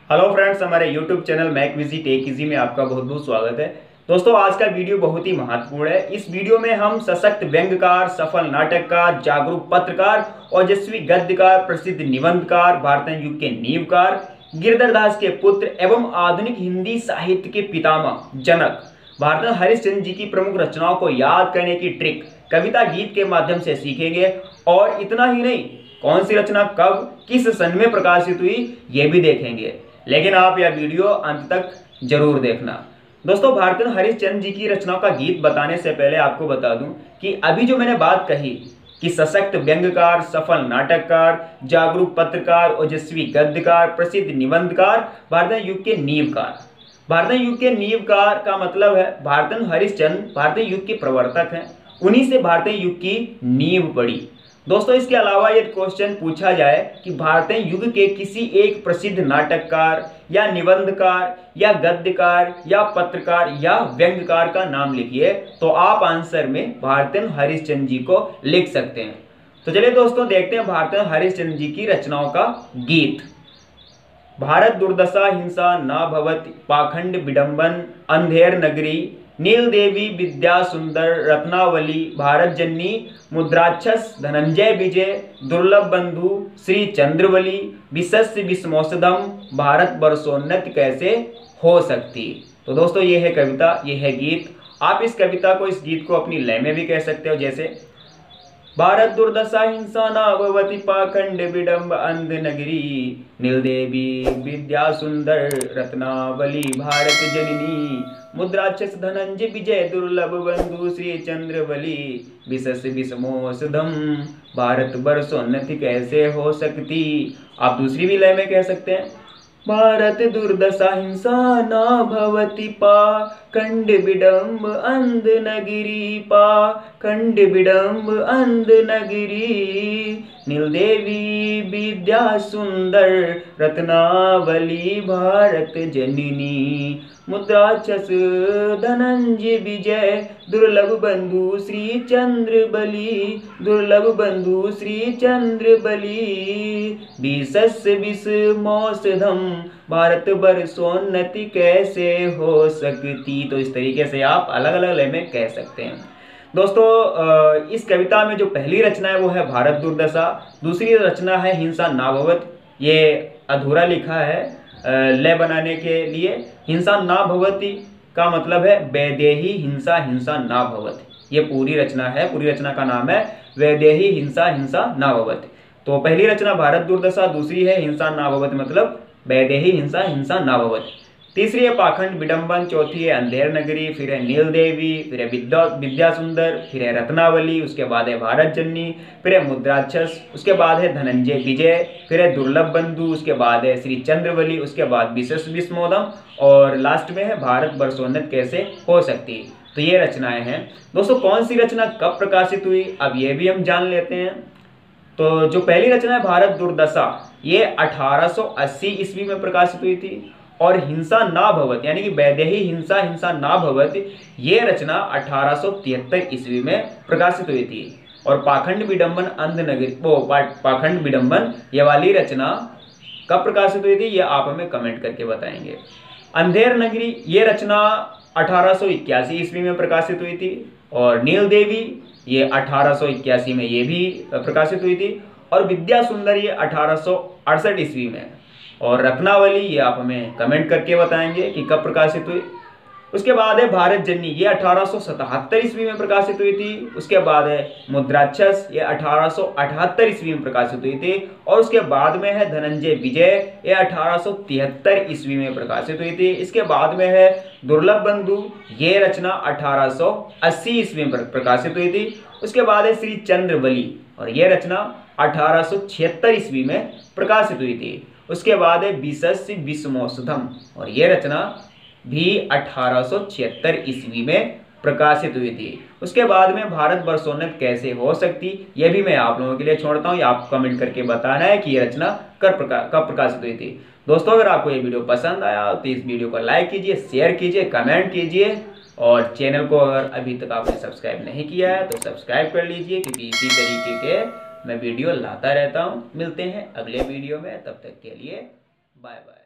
Hello friends, हमारे YouTube channel मैक विजी टेक इजी में आपका बहुत बहुत स्वागत है। दोस्तों, आज का वीडियो बहुत ही महत्वपूर्ण है। इस वीडियो में हम सशक्त व्यंग्यकार, सफल नाटककार, जागरूक पत्रकार, ओजस्वी गद्यकार, प्रसिद्ध निबंधकार, भारतीय युग के नींवकार, गिरधर दास के पुत्र एवं आधुनिक हिंदी साहित्य के पितामह जनक भारतीय हरिश्चंद्र जी की प्रमुख रचनाओं को याद करने की ट्रिक कविता गीत के माध्यम से सीखेंगे। और इतना ही नहीं, कौन सी रचना कब किस सन में प्रकाशित हुई ये भी देखेंगे। लेकिन आप यह वीडियो अंत तक जरूर देखना। दोस्तों, भारतीय हरिश्चंद्र जी की रचनाओं का गीत बताने से पहले आपको बता दूं कि अभी जो मैंने बात कही कि सशक्त व्यंग्यकार, सफल नाटककार, जागरूक पत्रकार, ओजस्वी गद्यकार, प्रसिद्ध निबंधकार, भारतीय युग के नींवकार। भारतीय युग के नींवकार का मतलब है भारतीय हरिश्चंद्र भारतीय युग के प्रवर्तक हैं, उन्हीं से भारतीय युग की नींव पड़ी। दोस्तों, इसके अलावा यदि क्वेश्चन पूछा जाए कि भारतीय युग के किसी एक प्रसिद्ध नाटककार या निबंधकार या गद्यकार या पत्रकार या व्यंग्यकार का नाम लिखिए, तो आप आंसर में भारतीय हरिश्चंद्र जी को लिख सकते हैं। तो चलिए दोस्तों, देखते हैं भारतीय हरिश्चंद्र जी की रचनाओं का गीत। भारत दुर्दशा हिंसा न भवति, पाखंड विडंबन अंधेर नगरी, नील देवी विद्या सुंदर रत्नावली, भारत जननी मुद्राक्षस धनंजय विजय, दुर्लभ बंधु श्री चंद्रवली, विशस्य विस्मौषधम, भारत वर्षोन्नति कैसे हो सकती। तो दोस्तों, ये है कविता, ये है गीत। आप इस कविता को, इस गीत को अपनी लय में भी कह सकते हो, जैसे भारत दुर्दशा हिंसा न भवति, पाखंड विडंब अंध नगरी, नील देवी विद्या सुंदर रत्नावली, भारत जननी मुद्राक्षस धनंजय विजय, दुर्लभ बंधु श्री चंद्रवली, विशस्य विस्मौषधम, भारत वर्षोन्नति कैसे हो सकती। आप दूसरी भी लय में कह सकते हैं, भारत दुर्दशा हिंसा न भवति, पाखंड विडंब अंध नगरी, पाखंड विडंब अंध नगरी, नील देवी विद्या सुंदर रत्नावली, भारत जननी मुद्राक्षस धनंजय विजय, दुर्लभ बंधु श्री चंद्रबली, दुर्लभ बंधु श्री चंद्रबली, विशस्य विस्मौषधम, भारत वर्षोन्नति कैसे हो सकती। तो इस तरीके से आप अलग अलग लय में कह सकते हैं। दोस्तों, इस कविता में जो पहली रचना है वो है भारत दुर्दशा, दूसरी रचना है हिंसा ना भवति। ये अधूरा लिखा है लय बनाने के लिए। हिंसा ना भवति का मतलब है वैदेही हिंसा, हिंसा ना भवति। ये पूरी रचना है, पूरी रचना का नाम है वैदेही हिंसा, हिंसा ना भवति। तो पहली रचना भारत दुर्दशा, दूसरी है हिंसा ना भवति मतलब वैदेही हिंसा, हिंसा ना भवति। तीसरी है पाखंड विडंबन, चौथी है अंधेर नगरी, फिर है नील देवी, फिर है विद्या सुंदर, फिर है रत्नावली, उसके बाद है भारत जननी, फिर है मुद्राक्षस, उसके बाद है धनंजय विजय, फिर है दुर्लभ बंधु, उसके बाद है श्री चंद्रवली, उसके बाद विशस्य विस्मौषधम, और लास्ट में है भारत वर्षोन्नति कैसे हो सकती। तो ये रचनाएं हैं। दोस्तों, कौन सी रचना कब प्रकाशित हुई, अब ये भी हम जान लेते हैं। तो जो पहली रचना है भारत दुर्दशा, ये 1880 ईस्वी में प्रकाशित हुई थी। और हिंसा ना भवति यानी कि वैदेही हिंसा, हिंसा ना भवति, ये रचना 1873 ईस्वी में प्रकाशित हुई थी। और पाखंड विडंबन अंध नगरी, वो पाखंड विडंबन ये वाली रचना कब प्रकाशित हुई थी, ये आप हमें कमेंट करके बताएंगे। अंधेर नगरी ये रचना 1881 ईस्वी में प्रकाशित हुई थी। और नील देवी ये 1881 में ये भी प्रकाशित हुई थी। और विद्या सुंदर ये 1868 ईस्वी में। और रत्नावली ये आप हमें कमेंट करके बताएंगे कि कब प्रकाशित हुई। उसके बाद है भारत जननी, ये 1877 ईस्वी में प्रकाशित हुई थी। उसके बाद है मुद्राक्षस, ये 1878 ईस्वी में प्रकाशित हुई थी। और उसके बाद में है धनंजय विजय, ये 1873 ईस्वी में प्रकाशित हुई थी। इसके बाद में है दुर्लभ बंधु, ये रचना 1880 ईस्वी में प्रकाशित हुई थी। उसके बाद है श्री चंद्रवली, और ये रचना 1876 ईस्वी में प्रकाशित हुई थी। उसके बाद है विशस्य विस्मौषधम, और ये रचना भी 1876 ईस्वी में प्रकाशित हुई थी। उसके बाद में भारत वर्षोन्नति कैसे हो सकती, ये भी मैं आप लोगों के लिए छोड़ता हूँ। ये आपको कमेंट करके बताना है कि ये रचना कब प्रकाशित हुई थी। दोस्तों, अगर आपको ये वीडियो पसंद आया तो इस वीडियो को लाइक कीजिए, शेयर कीजिए, कमेंट कीजिए। और चैनल को अगर अभी तक आपने सब्सक्राइब नहीं किया है तो सब्सक्राइब कर लीजिए, क्योंकि इसी तरीके के मैं वीडियो लाता रहता हूँ। मिलते हैं अगले वीडियो में, तब तक के लिए बाय बाय।